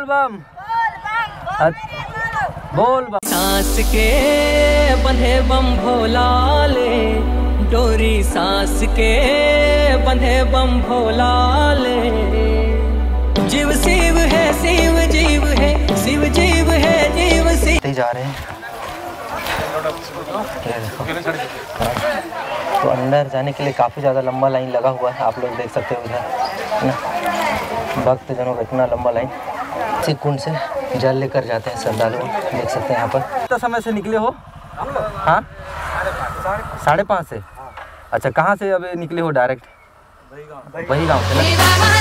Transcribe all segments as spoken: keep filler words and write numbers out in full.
बोल बम बोल बम। सांस के बंधे बम भोला ले, डोरी सांस के बंधे बम भोला ले। जीव शिव है, शिव जीव है, शिव जीव है, जीव शिव। जा रहे हैं तो अंदर जाने के लिए काफ़ी ज़्यादा लंबा लाइन लगा हुआ है, आप लोग देख सकते हो उधर ना, भक्तजनों का इतना लंबा लाइन। इसी कुंड से जल लेकर जाते हैं श्रद्धालु, देख सकते हैं यहाँ पर। कितना समय से निकले हो? हाँ, साढ़े पाँच से। अच्छा, कहाँ से अभी निकले हो? डायरेक्ट वही गाँव से ना।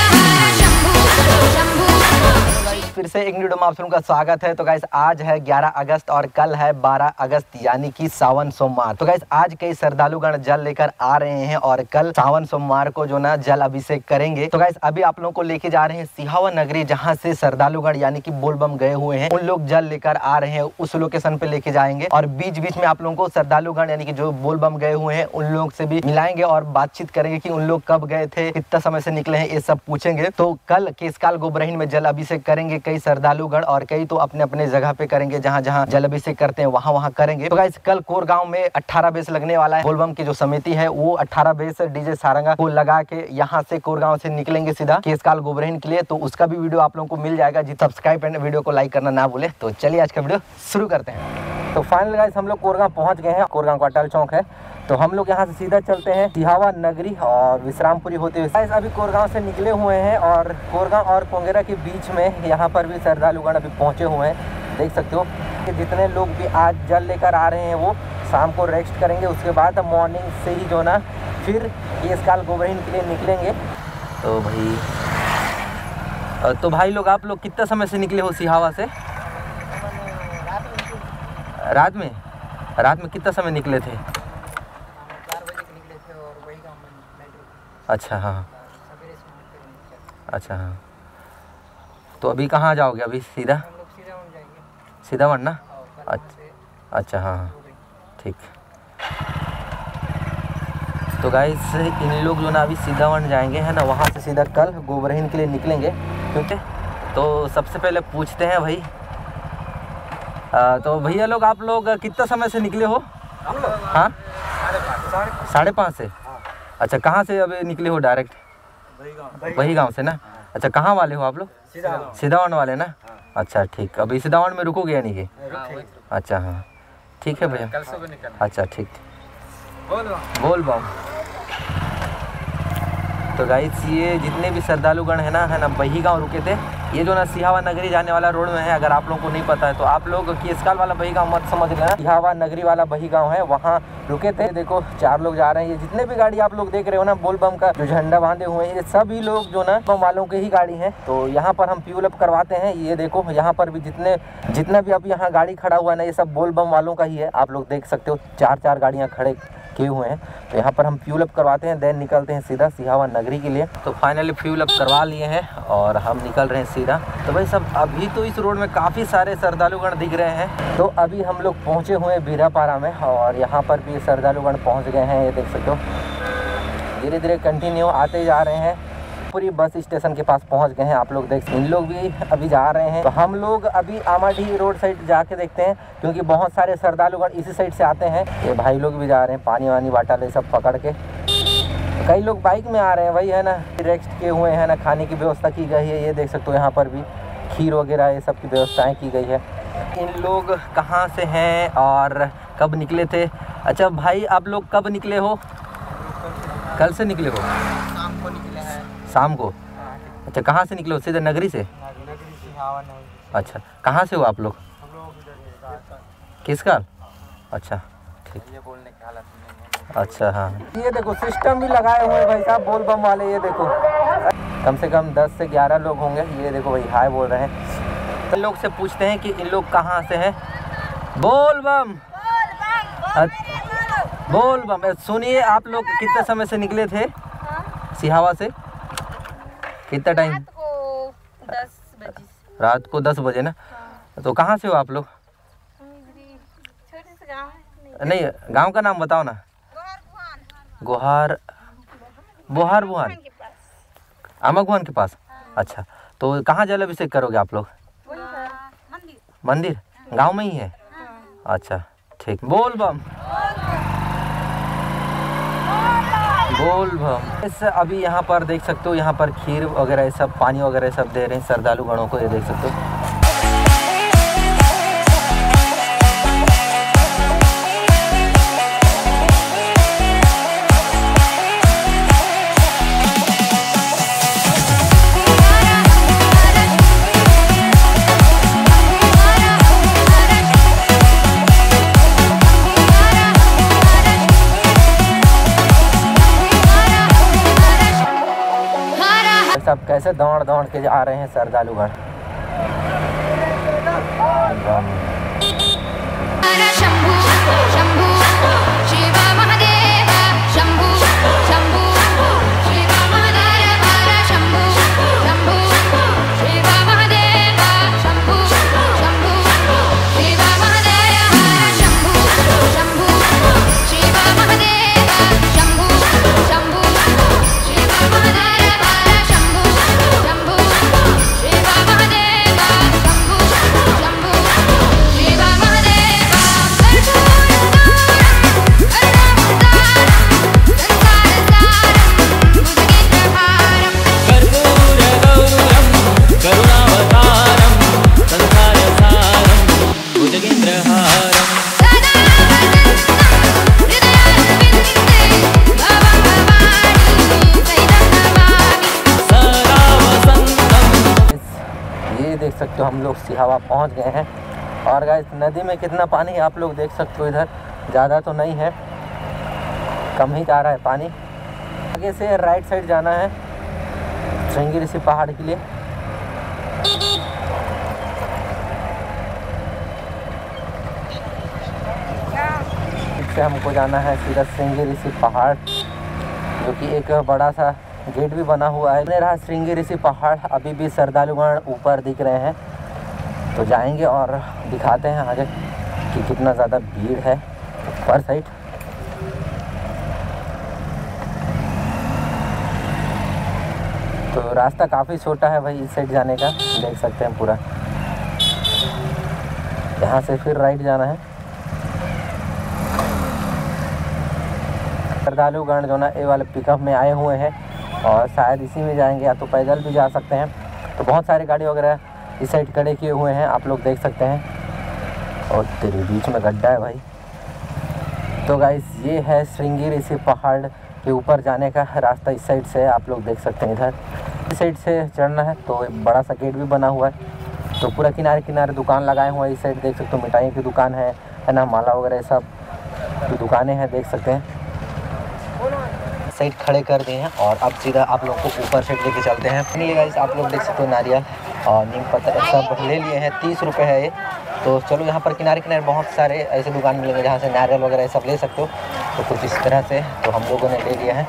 फिर से एक वीडियो में आप सबका स्वागत है। तो गाइस आज है ग्यारह अगस्त और कल है बारह अगस्त यानी कि सावन सोमवार। तो गाइस आज कई श्रद्धालुगण जल लेकर आ रहे हैं और कल सावन सोमवार को जो ना जल अभिषेक करेंगे। तो गाइस अभी आप लोगों को लेके जा रहे हैं सिहावा नगरी, जहां से श्रद्धालुगण यानी कि बोलबम गए हुए हैं उन लोग जल लेकर आ रहे हैं, उस लोकेशन पे लेके जाएंगे। और बीच बीच में आप लोगों को श्रद्धालुगण यानी कि जो बोलबम गए हुए हैं उन लोग से भी मिलाएंगे और बातचीत करेंगे कि उन लोग कब गए थे, कितना समय से निकले हैं, ये सब पूछेंगे। तो कल केसकाल गोबरहीन में जल अभिषेक करेंगे कई श्रद्धालुगण, और कई तो अपने अपने जगह पे करेंगे, जहां जहां जल अभिषेक करते हैं वहां वहां करेंगे। तो गाइस कल कोरगांव में अठारह बेस लगने वाला है। बोलबम की जो समिति है वो अठारह बेस डीजे सारंगा को लगा के यहाँ से कोरगांव से निकलेंगे सीधा केसकाल गोबरहीन के लिए। तो उसका भी वीडियो आप लोगों को मिल जाएगा। जी सब्सक्राइब एंड वीडियो को लाइक करना ना भूले। तो चलिए आज का वीडियो शुरू करते हैं। तो फाइनल गाइस हम लोग कोरगांव पहुंच गए हैं। कोरगांव का अटल चौक है, तो हम लोग यहाँ से सीधा चलते हैं सिहावा नगरी और विश्रामपुरी होते हुए। गाइस अभी कोरगांव से निकले हुए हैं और कोरगांव और पोंगेरा के बीच में यहाँ पर भी श्रद्धालुगण अभी पहुँचे हुए हैं, देख सकते हो। कि जितने लोग भी आज जल लेकर आ रहे हैं वो शाम को रेस्ट करेंगे, उसके बाद मॉर्निंग से ही जो ना फिर केसकाल गोबरहीन के लिए निकलेंगे। तो भाई तो भाई लोग आप लोग कितना समय से निकले हो सिहावा से? रात में रात में कितना समय निकले थे? अच्छा हाँ, अच्छा हाँ। तो अभी कहाँ जाओगे? अभी सीधा सीधा वन ना? अच्छा अच्छा हाँ ठीक। तो गाइस इन लोग जो ना अभी सीधा वन जाएंगे है ना, वहाँ से सीधा कल गोबरहीन के लिए निकलेंगे। क्योंकि तो सबसे पहले पूछते हैं भाई, आ, तो भैया लोग आप लोग कितना समय से निकले हो? हाँ, साढ़े पाँच से। अच्छा, कहाँ से अभी निकले हो? डायरेक्ट वही गांव से ना? अच्छा, कहाँ वाले हो आप लोग? सीधावन वाले ना? अच्छा ठीक। अभी सीधावन में रुकोगे यानी कि? अच्छा हाँ ठीक है भैया। अच्छा ठीक, बोल बम। तो गाइस ये जितने भी श्रद्धालुगण है ना है ना वही गाँव रुके थे। ये जो ना सिहावा नगरी जाने वाला रोड में है, अगर आप लोगों को नहीं पता है तो आप लोग केसकाल वाला बही गाँव मत समझ लेना, सिहावा नगरी वाला बही गाँव है, वहाँ रुके थे। देखो चार लोग जा रहे हैं। ये जितने भी गाड़ी आप लोग देख रहे हो ना बोलबम का जो झंडा बांधे हुए हैं, ये सभी लोग जो ना बम वालों के ही गाड़ी है। तो यहाँ पर हम फ्यूल अप करवाते हैं। ये देखो यहाँ पर भी जितने जितना भी अब यहाँ गाड़ी खड़ा हुआ है ना, ये सब बोलबम वालों का ही है। आप लोग देख सकते हो चार चार गाड़ियाँ खड़े किए हुए हैं। तो यहाँ पर हम फ्यूल अप करवाते हैं, देन निकलते हैं सीधा सिहावा नगरी के लिए। तो फाइनली फ्यूल अप करवा लिए हैं और हम निकल रहे हैं सीधा। तो भाई सब अभी तो इस रोड में काफ़ी सारे श्रद्धालुगण दिख रहे हैं। तो अभी हम लोग पहुँचे हुए हैं बीरापारा में और यहाँ पर भी श्रद्धालुगण पहुँच गए हैं, ये देख सकते हो। धीरे धीरे कंटिन्यू आते जा रहे हैं, पूरी बस स्टेशन के पास पहुंच गए हैं। आप लोग देख, इन लोग भी अभी जा रहे हैं। तो हम लोग अभी आमाडीह रोड साइड जाके देखते हैं, क्योंकि बहुत सारे श्रद्धालुगण इसी साइड से आते हैं। ये भाई लोग भी जा रहे हैं, पानी वानी बाटल सब पकड़ के। तो कई लोग बाइक में आ रहे हैं, वही है ना, रेस्ट किए हुए हैं ना, खाने की व्यवस्था की गई है। ये देख सकते हो यहाँ पर भी खीर वगैरह ये सब की व्यवस्थाएँ की गई है। इन लोग कहाँ से हैं और कब निकले थे? अच्छा भाई आप लोग कब निकले हो? कल से निकले हो? शाम को निकले हैं। शाम को? अच्छा, कहाँ से निकले हो? सीधे नगरी से? नगरी सिहावा नगरी। अच्छा, कहाँ से हो आप लोग? हम लोग केसकाल? अच्छा ठीक। ये बोलने की हालत नहीं है। अच्छा हाँ, ये देखो सिस्टम भी लगाए हुए हैं भाई साहब बोलबम वाले। ये देखो कम से कम दस से ग्यारह लोग होंगे। ये देखो भाई हाय बोल रहे हैं। तो लोग से पूछते हैं कि इन लोग कहाँ से हैं। बोलबम बोलबम। सुनिए आप लोग कितने समय से निकले थे सिहावा से? कितना टाइम? रात को दस बजे। रात को दस बजे ना? हाँ। तो कहाँ से हो आप लोग? छोटे से गाँव है। नहीं, गांव का नाम बताओ ना। गोहार बोहार बुहान, आमा गुहान के पास। अच्छा, तो कहाँ जल अभिषेक करोगे आप लोग? मंदिर। मंदिर गांव में ही है? अच्छा ठीक। बोल बम बोल बम। इस अभी यहाँ पर देख सकते हो, यहाँ पर खीर वगैरह सब, पानी वगैरह सब दे रहे हैं श्रद्धालु गणों को, ये देख सकते हो। सब कैसे दौड़ दौड़ के आ रहे हैं श्रद्धालुगण। शंभू शंभू शिव महादेव शंभू शंभू शिव महादेव शंभू शंभू शिव महादेव शंभू शंभू शिव महादेव शंभू शंभू शिव महादेव शंभू शंभू शिव महादेव शंभू शंभू शिव महादेव शंभू शंभू शिव देख सकते हो हम लोग सिहावा पहुंच गए हैं। और गाइस नदी में कितना पानी है आप लोग देख सकते हो, इधर ज़्यादा तो नहीं है, कम ही जा रहा है पानी। आगे से राइट साइड जाना है श्रृंगी ऋषि पहाड़ के लिए। इससे हमको जाना है सीधा श्रृंगी ऋषि पहाड़, जो कि एक बड़ा सा गेट भी बना हुआ है। रहा श्रृंगी ऋषि पहाड़, अभी भी श्रद्धालुगण ऊपर दिख रहे हैं, तो जाएंगे और दिखाते हैं आगे कि कितना ज़्यादा भीड़ है ऊपर साइड। तो रास्ता काफ़ी छोटा है भाई इस साइड जाने का, देख सकते हैं पूरा। यहाँ से फिर राइट जाना है। श्रद्धालुगण जो ना ये वाले पिकअप में आए हुए हैं और शायद इसी में जाएंगे, या तो पैदल भी जा सकते हैं। तो बहुत सारी गाड़ी वगैरह इस साइड खड़े किए हुए हैं, आप लोग देख सकते हैं। और तेरे बीच में गड्ढा है भाई। तो गाइस ये है श्रृंगी ऋषि पहाड़ के ऊपर जाने का रास्ता, इस साइड से आप लोग देख सकते हैं। इधर इस साइड से चढ़ना है, तो एक बड़ा सा गेट भी बना हुआ है। तो पूरा किनारे किनारे दुकान लगाए हुए हैं। इस साइड देख सकते हो मिठाई की दुकान है है ना, माला वगैरह सब की दुकानें हैं, देख सकते हैं। साइड खड़े कर दिए हैं और अब सीधा आप लोग को ऊपर साइड लेके चलते हैं। फाइनली गाइस आप लोग देख सकते हो नारियल और नीम पत्थर सब ले लिए हैं, तीस रुपये है ये। तो चलो यहाँ पर किनारे किनारे बहुत सारे ऐसे दुकान मिलेंगे जहाँ से नारियल वगैरह सब ले सकते हो। तो कुछ इस तरह से तो हम लोगों ने ले लिया है।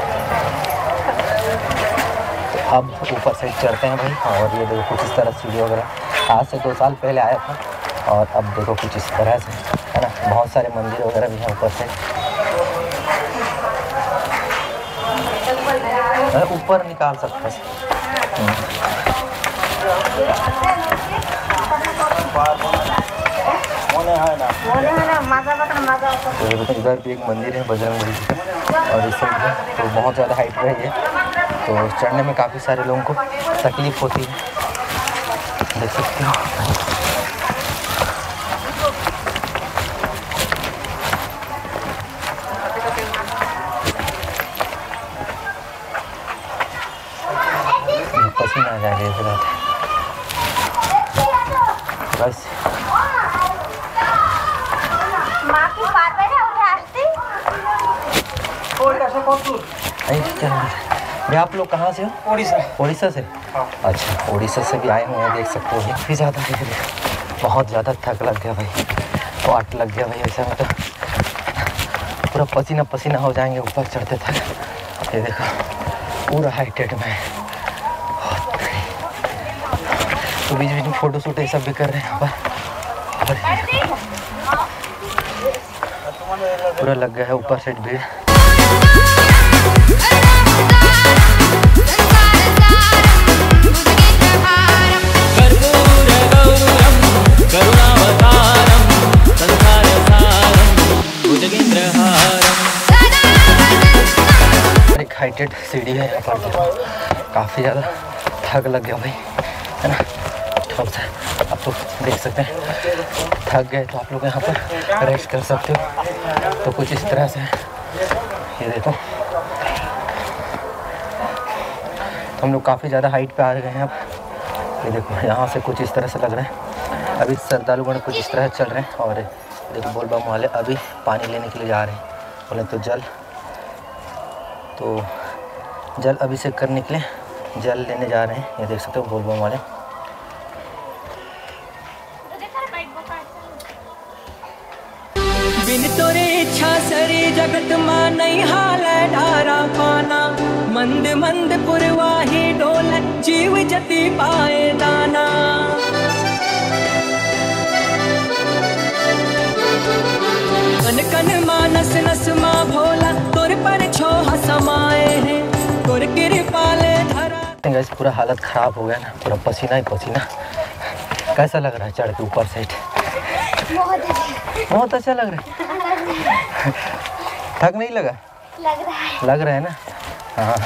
तो अब ऊपर साइड चढ़ते हैं भाई। और ये देखो कुछ इस तरह सीढ़ी वगैरह, आज से दो साल पहले आया था और अब देखो कुछ इस तरह से, है ना। बहुत सारे मंदिर वगैरह भी हैं ऊपर से, ऊपर निकाल सकते हैं। तो इधर भी एक मंदिर है बजरंग बली का, और इस साइड है तो बहुत ज़्यादा हाइट पे है ये, तो चढ़ने में काफ़ी सारे लोगों को तकलीफ होती है, देख सकते हो। पसीना आ जाएगा इस बात बस। क्या आप लोग कहाँ से हो? उड़ीसा। उड़ीसा से? हाँ। अच्छा, उड़ीसा से भी आए हुए हैं, देख सकते हो। काफ़ी ज़्यादा दिख रही है, बहुत ज़्यादा थक लग गया भाई, वाट लग गया भाई, ऐसा मतलब पूरा पसीना पसीना हो जाएंगे ऊपर चढ़ते तक। ये देखो पूरा हाइटेड में, तो बीच बीच में फ़ोटो शूट ये सब भी कर रहे हैं यहाँ पर। पूरा लग गया है ऊपर साइड भीड़। हाइटेड सीढ़ी है यहाँ पर, काफ़ी ज़्यादा थक लग गया भाई, है ना। थोड़ा सा आप लोग देख सकते हैं, थक गए तो आप लोग यहाँ पर रेस्ट कर सकते हो। तो कुछ इस तरह से ये देखो, तो हम लोग काफ़ी ज़्यादा हाइट पे आ गए हैं अब। ये देखो यहाँ से कुछ इस तरह से लग रहा है। अभी श्रद्धालुगण कुछ इस तरह चल रहे हैं और देखो बोल बम वाले अभी पानी लेने के लिए जा रहे हैं। बोले तो जल तो जल अभिषेक करने के लिए जल लेने जा रहे हैं। ये देख सकते हो बोल बम वाले। बिन तोरे इच्छा सरी जगत मां नहीं हाल डारा पाना, मंद मंद पुरवाही डोल जीव जति पाए दाना। कन कन मानस नस मां भोला तोर पर छोह समाए हैं, तोर कृपाले धरा। गाइस पूरा हालत ख़राब हो गया ना, पूरा पसीना ही पसीना। कैसा लग रहा है चढ़ के ऊपर साइड? बहुत अच्छा बहुत अच्छा लग रहा है। थक नहीं लगा? लग रहा है। लग रहा है ना। हाँ,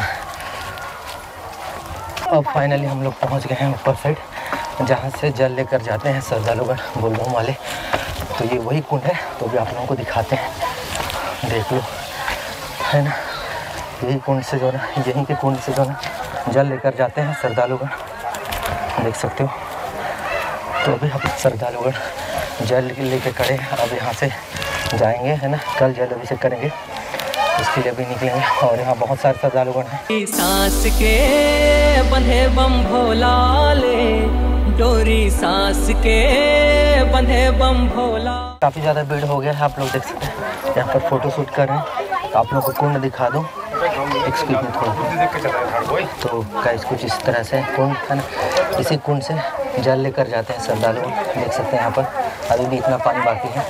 अब फाइनली हम लोग पहुंच गए हैं ऊपर साइड, जहाँ से जल लेकर जाते हैं श्रद्धालुगण बोल बम वाले। तो ये वही कुंड है, तो भी आप लोगों को दिखाते हैं, देख लो, है ना। यही कुंड से जो ना, यहीं के कुंड से जो ना जल लेकर जाते हैं श्रद्धालुगण, देख सकते हो। तो अभी हम श्रद्धालुगण जल लेके खड़े हैं, अब यहाँ से जाएंगे, है ना। कल जल अभिषेक करेंगे, उसके लिए भी निकलेंगे। और यहाँ बहुत सारे श्रद्धालुगण हैं। सांस के बंधे बम भोला ले, डोरी सांस के बंधे बम भोला। काफ़ी ज़्यादा भीड़ हो गया है, आप लोग देख सकते हैं। यहाँ पर फोटो शूट कर रहे हैं, तो आप लोग को कुंड दिखा दूँ। एक्सक्यूज मी थोड़ा। तो गाइस कुछ इस तरह से कुंड है ना, इसी कुंड से जल लेकर जाते हैं श्रद्धालु, देख सकते हैं। यहाँ पर अभी भी इतना पानी बाकी है।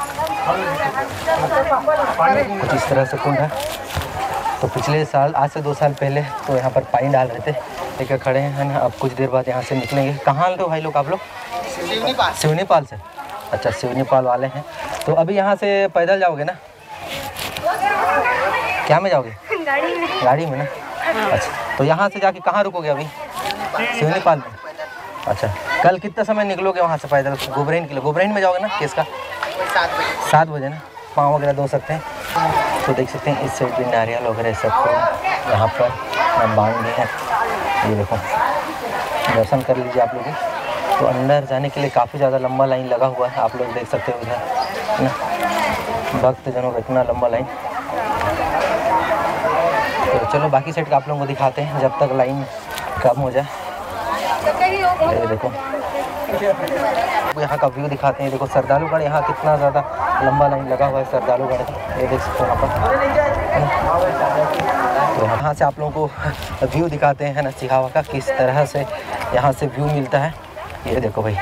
कुछ इस तरह से कुंड है। तो पिछले साल, आज से दो साल पहले तो यहाँ पर पानी डाल रहे थे, लेकर खड़े हैं, है ना। अब कुछ देर बाद यहाँ से निकलेंगे। कहाँ हो भाई लोग आप लोग? सिवनीपाल से। अच्छा, सिवनीपाल वाले हैं। तो अभी यहाँ से पैदल जाओगे ना? क्या में जाओगे? गाड़ी में। गाड़ी में ना। अच्छा, तो यहाँ से जाके कहाँ रुकोगे अभी? सिवनीपाल में। अच्छा, कल कितना समय निकलोगे वहाँ से पैदल? गोबरहीन के लिए, गोबरहीन में जाओगे ना? किसका? सात बजे ना। पाँव वगैरह धो सकते हैं। तो देख सकते हैं इस साइड भी नारियल वगैरह सब यहाँ पर बांध दिए हैं। ये देखो, दर्शन कर लीजिए आप लोग। तो अंदर जाने के लिए काफ़ी ज़्यादा लंबा लाइन लगा हुआ है, आप लोग देख सकते हो इधर, है ना। भक्तजनों का इतना लंबा लाइन। तो चलो बाकी साइड का आप लोगों को दिखाते हैं जब तक लाइन कम हो जाए। ये देखो, यहाँ का व्यू दिखाते हैं। देखो श्रद्धालुगण यहाँ कितना ज़्यादा लंबा लाइन लगा हुआ है श्रद्धालुगण। ये देख सकते हो यहाँ पर। तो यहाँ से आप लोगों को व्यू दिखाते हैं ना सिहावा का, किस तरह से यहाँ से व्यू मिलता है। ये देखो भाई,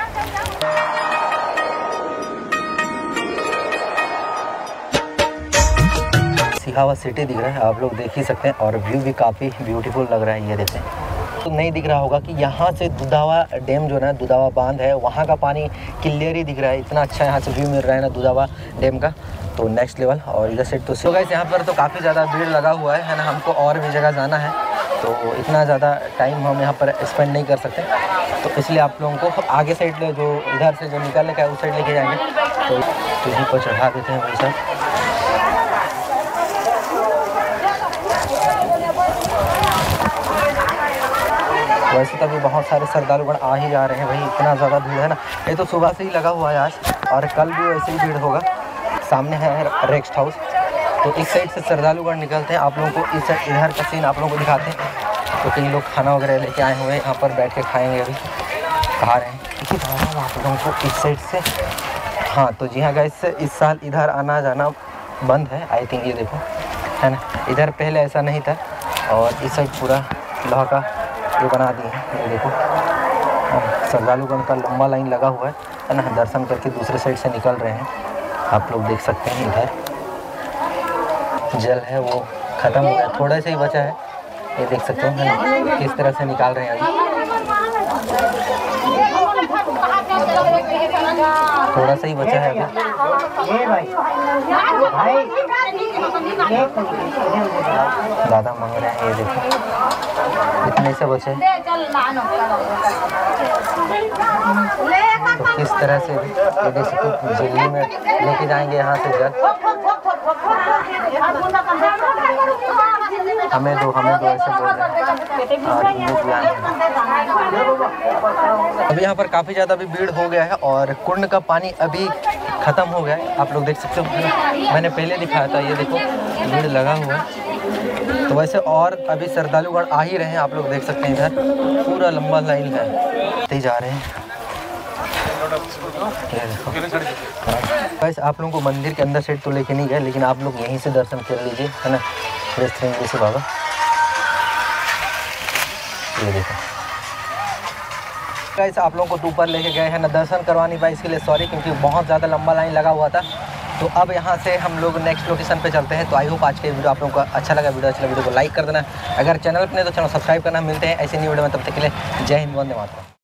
सिहावा सिटी दिख रहा है, आप लोग देख ही सकते हैं। और व्यू भी काफ़ी ब्यूटीफुल लग रहा है। ये देखें, तो नहीं दिख रहा होगा कि यहाँ से दुधावा डैम जो ना, दुधावा बांध है, वहाँ का पानी क्लियर ही दिख रहा है। इतना अच्छा यहाँ से व्यू मिल रहा है ना दुधावा डैम का, तो नेक्स्ट लेवल। और इधर से तो गाइस यहाँ पर तो काफ़ी ज़्यादा भीड़ लगा हुआ है, है ना। हमको और भी जगह जाना है, तो इतना ज़्यादा टाइम हम यहाँ पर स्पेंड नहीं कर सकते। तो इसलिए आप लोगों को आगे साइड जो इधर से जो निकलने का है उस साइड लेके जाएंगे। तो यहीं पर चढ़ा देते हैं भाई साहब। वैसे तो अभी बहुत सारे श्रद्धालुगण आ ही जा रहे हैं भाई, इतना ज़्यादा भीड़ है ना। ये तो सुबह से ही लगा हुआ है आज, और कल भी वैसे ही भीड़ होगा। सामने है रेस्ट हाउस, तो इस साइड से श्रद्धालुगण निकलते हैं। आप लोगों को इस इधर का सीन आप लोगों को दिखाते हैं। तो कई लोग खाना वगैरह लेके आए हुए हैं, यहाँ पर बैठ के खाएंगे। अभी खा रहे हैं, क्योंकि आप लोगों को इस साइड से। हाँ, तो जी हाँ गाइस, इस साल इधर आना जाना बंद है आई थिंक। ये देखो, है ना, इधर पहले ऐसा नहीं था। और इस साइड पूरा लोहा का ये बना दिए हैं। ये देखो, श्रद्धालुगण का लंबा लाइन लगा हुआ है, है ना। दर्शन करके दूसरे साइड से निकल रहे हैं, आप लोग देख सकते हैं। इधर जल है वो ख़त्म हो गया, थोड़ा सा ही बचा है। ये देख सकते हो, है ना, किस तरह से निकाल रहे हैं अभी। थोड़ा सा ही बचा है अभी। दादा मांग रहे हैं, ये देखो इतने से बचे। तो किस तरह से ये देख सकते हो दिल्ली में लेके जाएंगे यहाँ से जल। हमें दो हमें दो ऐसे बोल रहे हैं। अभी यहाँ पर काफ़ी ज़्यादा अभी भीड़ हो गया है और कुंड का पानी अभी ख़त्म हो गया है। आप लोग देख सकते हो, मैंने पहले दिखाया था, ये देखो भीड़ लगा हुआ है। तो वैसे और अभी श्रद्धालुगण आ ही रहे हैं, आप लोग देख सकते हैं इधर पूरा लंबा लाइन है, ते जा रहे हैं। वैसे आप लोगों को मंदिर के अंदर साइड तो लेके नहीं गए, लेकिन आप लोग यहीं से दर्शन कर लीजिए, है ना। से बाबा ये देखो गाइस, आप लोगों को तो ऊपर लेके गए हैं ना, दर्शन करवा नहीं पाए इसके लिए सॉरी, क्योंकि बहुत ज़्यादा लंबा लाइन लगा हुआ था। तो अब यहाँ से हम लोग नेक्स्ट लोकेशन पे चलते हैं। तो आई होप आज के वीडियो आप लोगों को अच्छा लगा। वीडियो अच्छा लगा वीडियो को लाइक कर देना, अगर चैनल पर नहीं तो चैनल सब्सक्राइब करना। मिलते हैं ऐसे नहीं वीडियो में, तब तक के लिए जय हिंद, वंदे मातरम।